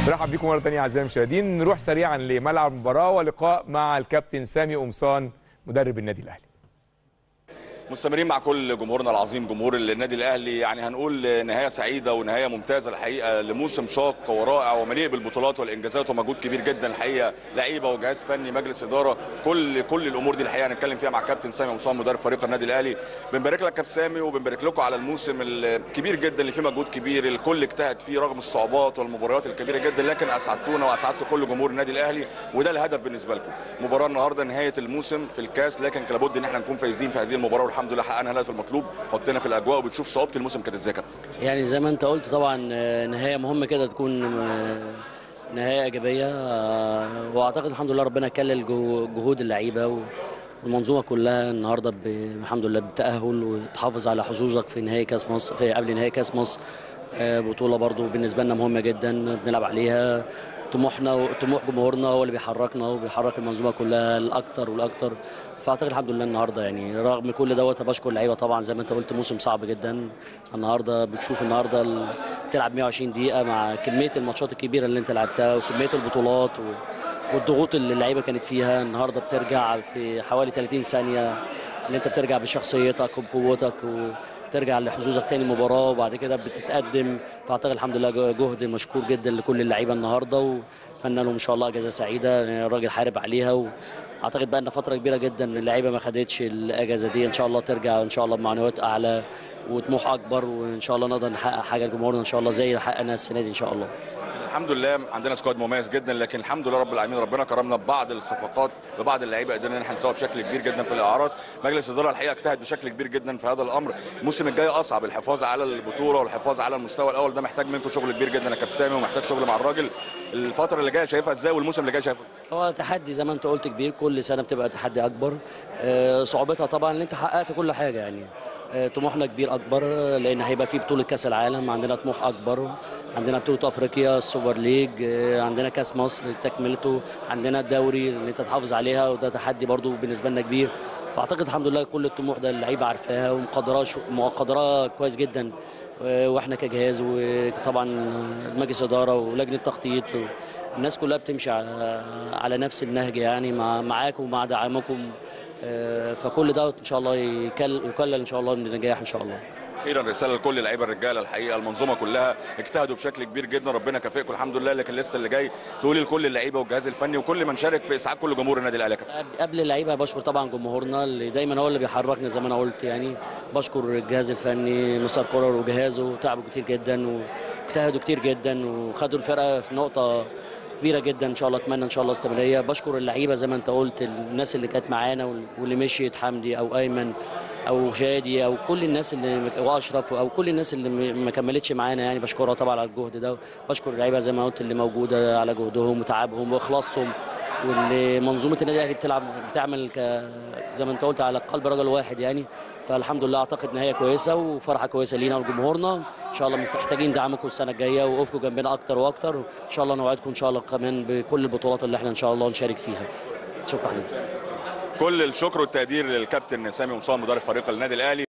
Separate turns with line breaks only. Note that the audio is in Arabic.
برحب بيكم مره ثانيه اعزائي المشاهدين. نروح سريعا لملعب المباراه ولقاء مع الكابتن سامي قمصان مدرب النادي الاهلي.
مستمرين مع كل جمهورنا العظيم جمهور النادي الاهلي، يعني هنقول نهايه سعيده ونهايه ممتازه الحقيقه لموسم شاق ورائع ومليء بالبطولات والانجازات ومجهود كبير جدا الحقيقه، لعيبه وجهاز فني مجلس اداره، كل الامور دي الحقيقه هنتكلم فيها مع كابتن سامي قمصان مدرب فريق النادي الاهلي. بنبارك لك كابتن سامي وبنبارك لكم على الموسم الكبير جدا اللي فيه مجهود كبير، الكل اجتهد فيه رغم الصعوبات والمباريات الكبيره جدا، لكن اسعدتونا واسعدتوا كل جمهور النادي الاهلي وده الهدف بالنسبه لكم. مباراه النهارده نهايه الموسم في الكاس، لكن لابد ان احنا نكون فايزين في هذه المباراه والحمد لله حققنا الهدف المطلوب. حطينا في الاجواء وبتشوف صعوبه الموسم كانت ازاي.
يعني زي ما انت قلت طبعا نهايه مهمه كده تكون نهايه ايجابيه، واعتقد الحمد لله ربنا كلل جهود اللعيبه والمنظومه كلها النهارده الحمد لله بالتاهل وتحافظ على حظوظك في نهائي كاس مصر، في قبل نهائي كاس مصر. بطوله برضو بالنسبه لنا مهمه جدا بنلعب عليها. طموحنا وطموح جمهورنا هو اللي بيحركنا وبيحرك المنظومه كلها الاكتر والاكتر. فاعتقد الحمد لله النهارده يعني رغم كل دوت بشكر اللعيبه طبعا زي ما انت قلت موسم صعب جدا. النهارده بتشوف بتلعب 120 دقيقه مع كميه الماتشات الكبيره اللي انت لعبتها وكميه البطولات والضغوط اللي اللعيبه كانت فيها. النهارده بترجع في حوالي 30 ثانيه اللي انت بترجع بشخصيتك وبقوتك ترجع لحظوظك تاني مباراه وبعد كده بتتقدم. فاعتقد الحمد لله جهد مشكور جدا لكل اللعيبه النهارده، واتمنى لهم ان شاء الله اجازه سعيده. الراجل حارب عليها واعتقد بقى لنا فتره كبيره جدا اللعيبه ما خدتش الاجازه دي، ان شاء الله ترجع ان شاء الله بمعنويات اعلى وطموح اكبر، وان شاء الله نقدر نحقق حاجه لجمهورنا ان شاء الله زي اللي حققناها السنه دي ان شاء الله.
الحمد لله عندنا سكواد مميز جدا، لكن الحمد لله رب العالمين ربنا كرمنا ببعض الصفقات ببعض اللعيبه قدرنا ان احنا نساوي بشكل كبير جدا في الاعارات. مجلس الاداره الحقيقه اجتهد بشكل كبير جدا في هذا الامر. الموسم الجاي اصعب، الحفاظ على البطوله والحفاظ على المستوى الاول ده محتاج منكم شغل كبير جدا يا كابتن سامي ومحتاج شغل مع الراجل. الفتره اللي جايه شايفها ازاي والموسم اللي جاي شايفه؟
هو تحدي زي ما انت قلت كبير، كل سنه بتبقى تحدي اكبر. صعوبتها طبعا ان انت حققت كل حاجه يعني. طموحنا كبير اكبر لان هيبقى في بطوله كاس العالم، عندنا طموح اكبر، عندنا بطوله افريقيا السوبر ليج، عندنا كاس مصر تكملته، عندنا الدوري اللي انت تحافظ عليها وده تحدي برضو بالنسبه لنا كبير. فاعتقد الحمد لله كل الطموح ده اللعيبه عارفاها ومقدراها كويس جدا، واحنا كجهاز وطبعا مجلس اداره ولجنه تخطيط الناس كلها بتمشي على نفس النهج يعني معاكم ومع دعمكم. فكل ده ان شاء الله يكلل ان شاء الله بالنجاح ان شاء الله.
اخيرا رساله لكل اللعيبه الرجاله الحقيقه، المنظومه كلها اجتهدوا بشكل كبير جدا، ربنا كافئكم الحمد لله، لكن لسه اللي جاي تقولي لكل اللعيبه والجهاز الفني وكل من شارك في اسعاد كل جمهور النادي الاهلي.
قبل اللعيبه بشكر طبعا جمهورنا اللي دايما هو اللي بيحركنا زي ما انا قلت يعني. بشكر الجهاز الفني مستر كولر وجهازه، تعبوا كتير جدا واجتهدوا كتير جدا وخدوا الفرقه في نقطه كبيره جدا ان شاء الله. اتمنى ان شاء الله استمراريه. بشكر اللعيبه زي ما انت قلت، الناس اللي كانت معانا واللي مشيت، حمدي او ايمن او شادي او كل الناس اللي واشرف او كل الناس اللي ما كملتش معانا يعني بشكرها طبعا على الجهد ده. بشكر اللعيبه زي ما قلت اللي موجوده على جهدهم وتعبهم واخلاصهم، واللي منظومه النادي الاهلي بتعمل زي ما انت قلت على قلب رجل واحد يعني. فالحمد لله اعتقد نهايه كويسه وفرحه كويسه لينا ولجمهورنا. ان شاء الله محتاجين دعمكم السنه الجايه ووقفكم جنبنا اكتر واكتر، ان شاء الله نوعدكم ان شاء الله كمان بكل البطولات اللي احنا ان شاء الله نشارك فيها. شكرا.
كل الشكر والتقدير للكابتن سامي قمصان مدرب فريق النادي الاهلي.